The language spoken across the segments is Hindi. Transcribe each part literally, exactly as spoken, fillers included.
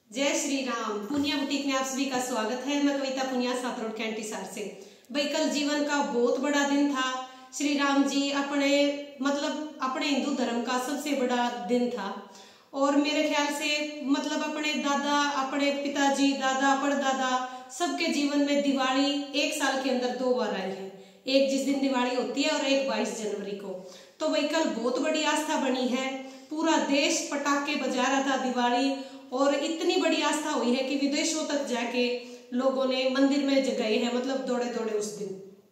जय श्री राम। पुनिया बुटीक में आप सभी का स्वागत है। मैं कविता पुनिया सात रोड कैंटी सार से। भाई कल जीवन का बहुत बड़ा दिन था। श्री राम जी अपने मतलब अपने हिंदू धर्म का सबसे बड़ा दिन था और मेरे ख्याल से मतलब अपने दादा अपने पिताजी दादा परदादा सबके जीवन में दिवाली एक साल के अंदर दो बार आई है। एक जिस दिन दिवाली होती है और एक बाईस जनवरी को। तो वही कल बहुत बड़ी आस्था बनी है। पूरा देश पटाखे बजा रहा था दिवाली और इतनी बड़ी आस्था हुई है कि विदेशों तक जाके लोगों ने मंदिर में गए हैं, मतलब दौड़े दौड़े उस दिन।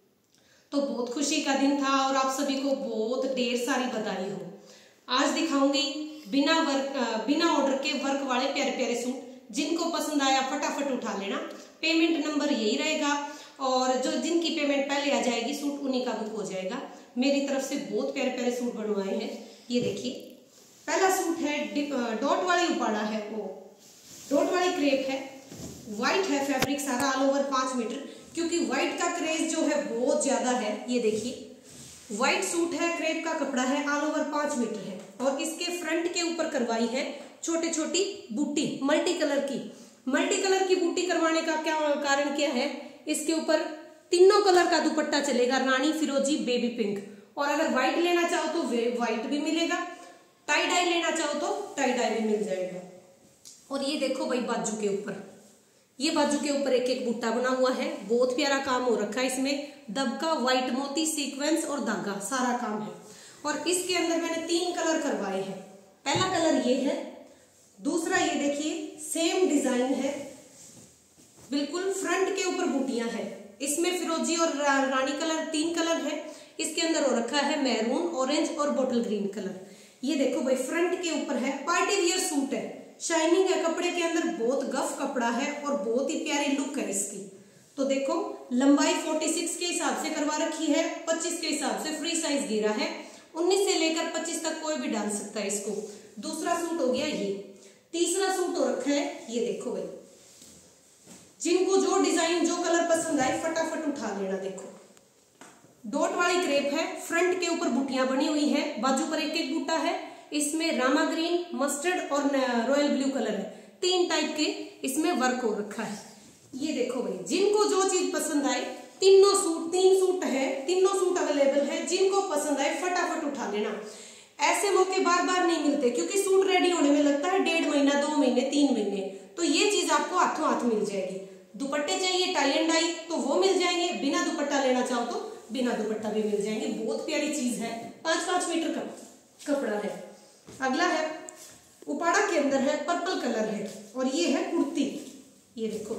तो बहुत खुशी का दिन था और आप सभी को बहुत ढेर सारी बधाई हो। आज दिखाऊंगी बिना वर्क बिना ऑर्डर के वर्क वाले प्यारे प्यारे सूट। जिनको पसंद आया फटाफट उठा लेना। पेमेंट नंबर यही रहेगा और जो जिनकी पेमेंट पहले आ जाएगी सूट उन्हीं का बुक हो जाएगा। मेरी तरफ से बहुत प्यारे प्यारे सूट बनवाए हैं। ये देखिए पहला सूट है, डॉट वाली उपाड़ा है, वो डॉट वाली क्रेप है, व्हाइट है फैब्रिक सारा ऑल ओवर पांच मीटर, क्योंकि व्हाइट का क्रेज जो है बहुत ज्यादा है। ये देखिए व्हाइट सूट है, क्रेप का कपड़ा है, ऑल ओवर पांच मीटर है और इसके फ्रंट के ऊपर करवाई है छोटे छोटी बूटी मल्टी कलर की। मल्टी कलर की बूटी करवाने का क्या कारण क्या है, इसके ऊपर तीनों कलर का दुपट्टा चलेगा, रानी, फिरोजी, बेबी पिंक। और अगर व्हाइट लेना चाहो तो व्हाइट भी मिलेगा, टाई डाई लेना चाहो तो टाई डाई भी मिल जाएगा। और ये देखो भाई बाजू के ऊपर, ये बाजू के ऊपर एक एक बूटा बना हुआ है। बहुत प्यारा काम हो रखा है इसमें, दबका, व्हाइट मोती, सीक्वेंस और धागा सारा काम है। और इसके अंदर मैंने तीन कलर करवाए हैं। पहला कलर ये है, दूसरा ये देखिए सेम डिजाइन है, बिल्कुल फ्रंट के ऊपर बूटियां हैं। इसमें फिरोजी और रा, रानी कलर तीन कलर है। इसके अंदर हो रखा है मैरून, ऑरेंज और बोटल ग्रीन कलर। ये देखो भाई फ्रंट के ऊपर है, पार्टी वियर सूट है, शाइनिंग है कपड़े के अंदर, बहुत गफ कपड़ा है और बहुत ही प्यारी लुक है इसकी। तो देखो लंबाई छियालीस के हिसाब से करवा रखी है, पच्चीस के हिसाब से फ्री साइज घेरा है, उन्नीस से लेकर पच्चीस तक कोई भी डाल सकता है इसको। दूसरा सूट हो गया ये। तीसरा सूट हो रखा है, ये देखो भाई, जिनको जो डिजाइन जो कलर पसंद आए फटाफट उठा लेना। देखो डॉट वाली क्रेप है, फ्रंट के ऊपर बूटियां बनी हुई है, बाजू पर एक एक बूटा है। इसमें रामा ग्रीन, मस्टर्ड और रॉयल ब्लू कलर है, तीन टाइप के इसमें वर्क हो रखा है। ये देखो भाई, जिनको जो चीज पसंद आए, तीनों सूट तीन सूट है, तीनों सूट अवेलेबल है, जिनको पसंद आए फटाफट उठा लेना। ऐसे मौके बार बार नहीं मिलते क्योंकि सूट रेडी होने में लगता है डेढ़ महीना, दो महीने, तीन महीने। तो ये चीज आपको हाथों हाथ मिल जाएगी। दुपट्टे चाहिए टाई एंड डाई तो वो मिल जाएंगे, बिना दुपट्टा लेना चाहो तो बिना दुपट्टा भी मिल जाएंगे। बहुत प्यारी चीज है, पांच पांच मीटर का कपड़ा है। अगला है उपाड़ा के अंदर है, पर्पल कलर है और ये है कुर्ती। ये देखो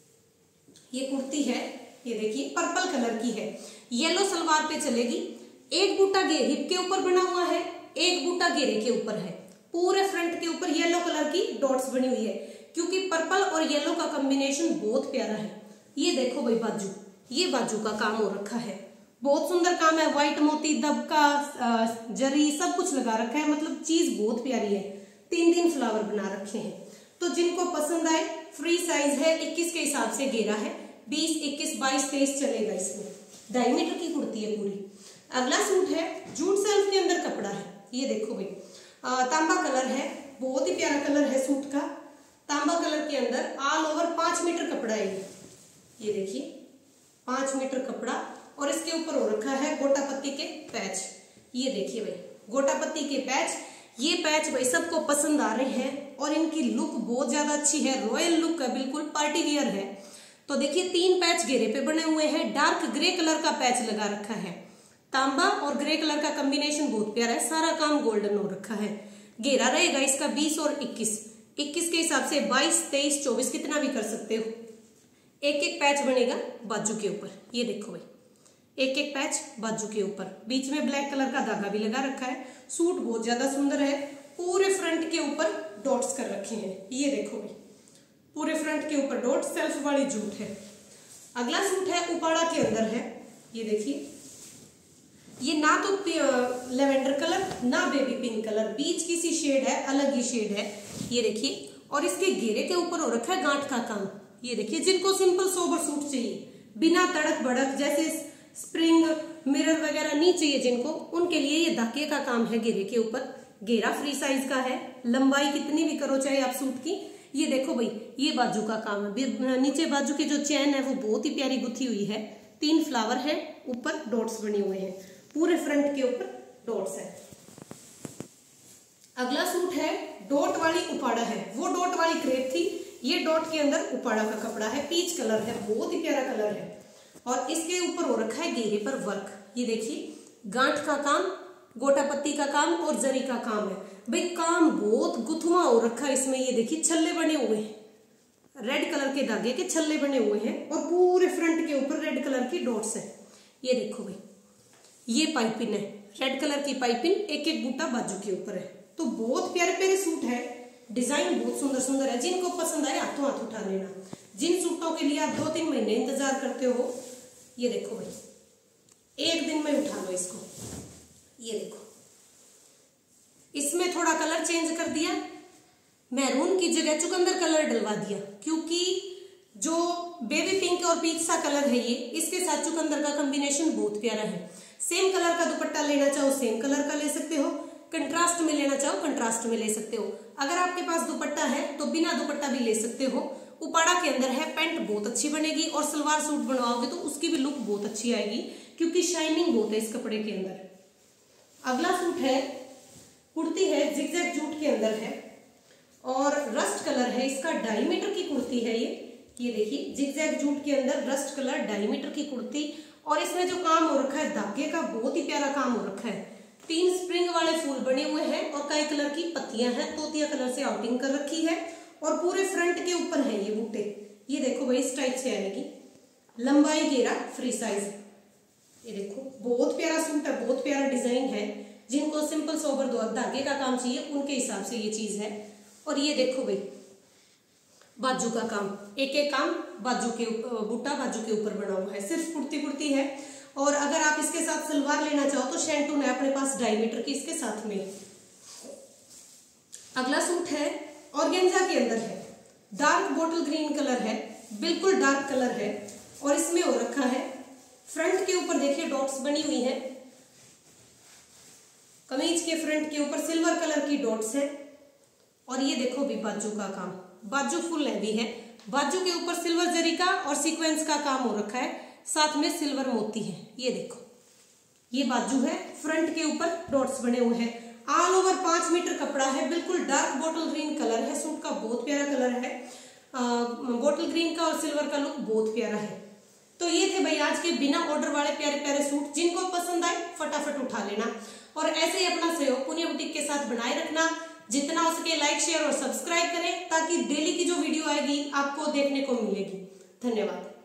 ये कुर्ती है, ये देखिए पर्पल कलर की है, येलो सलवार पे चलेगी। एक बूटा गे हिप के ऊपर बना हुआ है, एक बूटा घेरे के ऊपर है। पूरे फ्रंट के ऊपर येलो कलर की डॉट्स बनी हुई है क्योंकि पर्पल और येलो का कॉम्बिनेशन बहुत प्यारा है। ये देखो भाई बाजू, ये बाजू का काम हो रखा है, बहुत सुंदर काम है। व्हाइट मोती, दबका, जरी सब कुछ लगा रखा है, मतलब चीज बहुत प्यारी है। तीन तीन फ्लावर बना रखे हैं। तो जिनको पसंद आए फ्री साइज है, इक्कीस के हिसाब से घेरा है, बीस, इक्कीस, बाईस, तेईस चलेगा इसमें। ढाई मीटर की कुर्ती है पूरी। अगला सूट है, जूट सेल्फ के अंदर कपड़ा है। ये देखो भाई आ, तांबा कलर है, बहुत ही प्यारा कलर है सूट का। तांबा कलर के अंदर ऑल ओवर पांच मीटर कपड़ा है। ये देखिए पांच मीटर कपड़ा और इसके ऊपर हो रखा है गोटा पत्ती के पैच। ये देखिए भाई गोटा पत्ती के पैच, ये पैच भाई सबको पसंद आ रहे हैं और इनकी लुक बहुत ज्यादा अच्छी है, रॉयल लुक है, बिल्कुल पार्टी वियर है। तो देखिए तीन पैच घेरे पे बने हुए हैं, डार्क ग्रे कलर का पैच लगा रखा है। तांबा और ग्रे कलर का कॉम्बिनेशन बहुत प्यारा है, सारा काम गोल्डन हो रखा है। घेरा रहेगा इसका बीस और इक्कीस, इक्कीस के हिसाब से बाईस, तेईस, चौबीस कितना भी कर सकते हो। एक एक पैच बनेगा बाजू के ऊपर। ये देखो भाई एक एक पैच बाजू के ऊपर, बीच में ब्लैक कलर का धागा भी लगा रखा है। सूट बहुत ज्यादा सुंदर है, पूरे फ्रंट के ऊपर डॉट्स कर रखे हैं। ये देखो भाई पूरे फ्रंट के ऊपर डॉट, सेल्फ वाली जूट है। अगला सूट है उपाड़ा के अंदर है। ये देखिए ये ना तो लेवेंडर कलर ना बेबी पिंक कलर, बीच की सी शेड है, अलग ही शेड है। ये देखिए और इसके घेरे के ऊपर हो रखा है गांठ का काम। ये देखिए जिनको सिंपल सोबर सूट चाहिए, बिना तड़क भड़क, जैसे स्प्रिंग मिरर वगैरह नहीं चाहिए जिनको, उनके लिए ये धागे का काम है घेरे के ऊपर। घेरा फ्री साइज का है, लंबाई कितनी भी करो चाहे आप सूट की। ये देखो भाई, ये बाजू का काम है, नीचे बाजू की जो चैन है वो बहुत ही प्यारी गुथी हुई है, तीन फ्लावर है, ऊपर डॉट्स बने हुए हैं, पूरे फ्रंट के ऊपर डॉट्स है। अगला सूट है डॉट वाली उपाड़ा है, वो डॉट वाली क्रेप थी, ये डॉट के अंदर उपाड़ा का कपड़ा है, पीच कलर है, बहुत ही प्यारा कलर है और इसके ऊपर हो रखा है घेरे पर वर्क। ये देखिए गांठ का काम, गोटा पत्ती का काम और जरी का काम है भाई, काम बहुत गुथुआ हो रखा है इसमें। ये देखिए छल्ले बने हुए हैं, रेड कलर के धागे के छल्ले बने हुए हैं और पूरे फ्रंट के ऊपर रेड कलर की डॉट्स है। ये देखो भाई, ये पाइपिंग है, रेड कलर की पाइपिंग, एक एक बूटा बाजू के ऊपर है। तो बहुत प्यारे प्यारे सूट है, डिजाइन बहुत सुंदर सुंदर है, जिनको पसंद आए हाथों हाथ उठा लेना। जिन सूटों के लिए आप दो तीन महीने इंतजार करते हो, ये देखो भाई, एक दिन में उठा लो इसको। ये देखो, इसमें थोड़ा कलर चेंज कर दिया, मैरून की जगह चुकंदर कलर डलवा दिया, क्योंकि जो बेबी पिंक और पीच सा कलर है ये, इसके साथ चुकंदर का कॉम्बिनेशन बहुत प्यारा है। सेम कलर का दुपट्टा लेना चाहो सेम कलर का ले सकते हो, कंट्रास्ट में लेना चाहो कंट्रास्ट में ले सकते हो। अगर आपके पास दुपट्टा है तो बिना दुपट्टा भी ले सकते हो। उपाड़ा के अंदर है, पैंट बहुत अच्छी बनेगी और सलवार सूट बनवाओगे तो उसकी भी लुक बहुत अच्छी आएगी, क्योंकि शाइनिंग बहुत है इस कपड़े के अंदर। अगला सूट है, कुर्ती है, जिगजैग जूट के अंदर है और रस्ट कलर है, इसका ढाई मीटर की कुर्ती है ये। ये देखिए जिगजैग जूट के अंदर रस्ट कलर ढाई मीटर की कुर्ती और इसमें जो काम हो रखा है धागे का, बहुत ही प्यारा काम हो रखा है। तीन स्प्रिंग वाले फूल बने हुए हैं और कई कलर की पत्तियां हैं, तोतिया कलर से आउटिंग कर रखी है और पूरे फ्रंट के ऊपर है ये बूटे। ये देखो भाई, इस टाइप से आएगी, लंबाई घेरा फ्री साइज। ये देखो बहुत प्यारा सूट है, बहुत प्यारा डिजाइन है। जिनको सिंपल सोबर धागे का काम चाहिए उनके हिसाब से ये चीज है। और ये देखो भाई, बाजू का काम, एक एक काम बाजू के बूटा बाजू के ऊपर बना हुआ है, सिर्फ कुर्ती कुर्ती है। और अगर आप इसके साथ सलवार लेना चाहो तो शैंटून है अपने पास ढाई मीटर की इसके साथ में। अगला सूट है ऑर्गेन्जा के अंदर है, डार्क बोटल ग्रीन कलर है, बिल्कुल डार्क कलर है और इसमें हो रखा है फ्रंट के ऊपर देखिए डॉट्स बनी हुई है, कमीज के फ्रंट के ऊपर सिल्वर कलर की डॉट्स है। और ये देखो भी बाजू का काम, बाजू फुल हैवी है, बाजू के ऊपर सिल्वर जरी का और सीक्वेंस का काम हो रखा है, साथ में सिल्वर मोती है। ये देखो, ये बाजू है, फ्रंट के ऊपर डॉट्स बने हुए हैं। ऑल ओवर पांच मीटर कपड़ा है, बिल्कुल डार्क बोटल ग्रीन कलर है, सूट का बहुत प्यारा कलर है, बोटल ग्रीन का और सिल्वर का लुक बहुत प्यारा है। तो ये थे भाई आज के बिना ऑर्डर वाले प्यारे प्यारे सूट, जिनको पसंद आए फटाफट उठा लेना और ऐसे ही अपना सहयोग पुनिया बुटीक के साथ बनाए रखना। जितना हो सके लाइक शेयर और सब्सक्राइब करें ताकि डेली की जो वीडियो आएगी आपको देखने को मिलेगी। धन्यवाद।